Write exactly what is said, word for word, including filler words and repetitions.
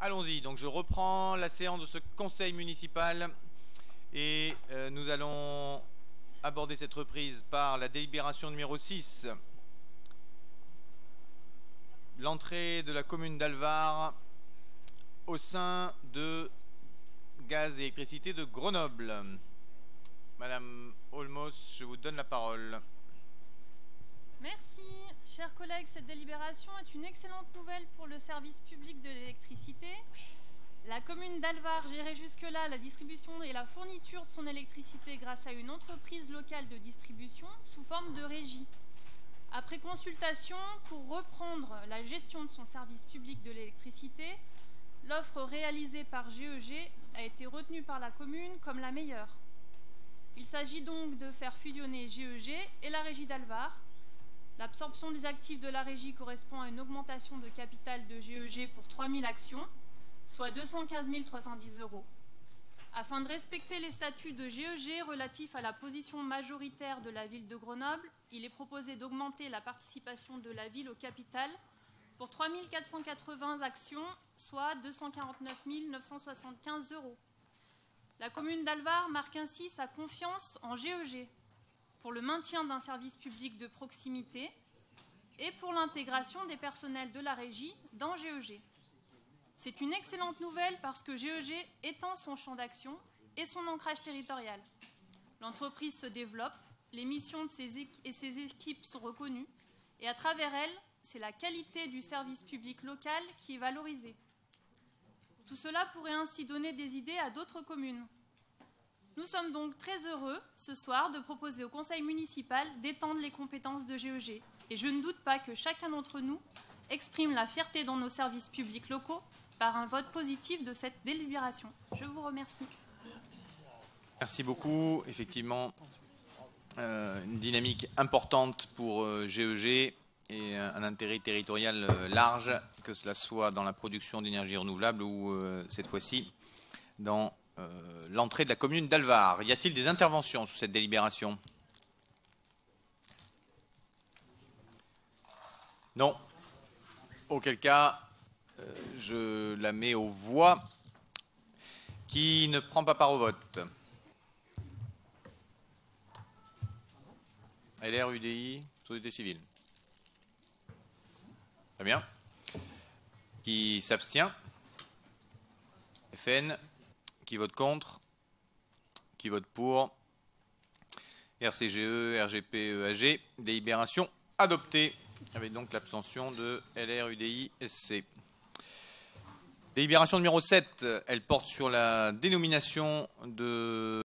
Allons-y, donc je reprends la séance de ce conseil municipal et euh, nous allons aborder cette reprise par la délibération numéro six. L'entrée de la commune d'Alvar au sein de Gaz et Électricité de Grenoble. Madame Olmos, je vous donne la parole. Merci. Chers collègues, cette délibération est une excellente nouvelle pour le service public de l'électricité. La commune d'Alvar gérait jusque-là la distribution et la fourniture de son électricité grâce à une entreprise locale de distribution sous forme de régie. Après consultation, pour reprendre la gestion de son service public de l'électricité, l'offre réalisée par G E G a été retenue par la commune comme la meilleure. Il s'agit donc de faire fusionner G E G et la régie d'Alvar. L'absorption des actifs de la régie correspond à une augmentation de capital de G E G pour trois mille actions, soit deux cent quinze mille trois cent dix euros. Afin de respecter les statuts de G E G relatifs à la position majoritaire de la ville de Grenoble, il est proposé d'augmenter la participation de la ville au capital pour trois mille quatre cent quatre-vingts actions, soit deux cent quarante-neuf mille neuf cent soixante-quinze euros. La commune d'Alvar marque ainsi sa confiance en G E G pour le maintien d'un service public de proximité et pour l'intégration des personnels de la régie dans G E G. C'est une excellente nouvelle parce que G E G étend son champ d'action et son ancrage territorial. L'entreprise se développe, les missions de ses équ- et ses équipes sont reconnues et à travers elles, c'est la qualité du service public local qui est valorisée. Tout cela pourrait ainsi donner des idées à d'autres communes. Nous sommes donc très heureux ce soir de proposer au conseil municipal d'étendre les compétences de G E G. Et je ne doute pas que chacun d'entre nous exprime la fierté dans nos services publics locaux par un vote positif de cette délibération. Je vous remercie. Merci beaucoup. Effectivement, euh, une dynamique importante pour euh, G E G et un, un intérêt territorial euh, large, que cela soit dans la production d'énergie renouvelable ou euh, cette fois-ci dans euh, l'entrée de la commune d'Alvar. Y a-t-il des interventions sur cette délibération? Non. Auquel cas, euh, je la mets aux voix. Qui ne prend pas part au vote? L R, U D I, Société civile. Très bien. Qui s'abstient? F N. Qui vote contre? Qui vote pour? R C G E, R G P E A G. Délibération adoptée, avec donc l'abstention de L R, U D I, S C. Délibération numéro sept, elle porte sur la dénomination de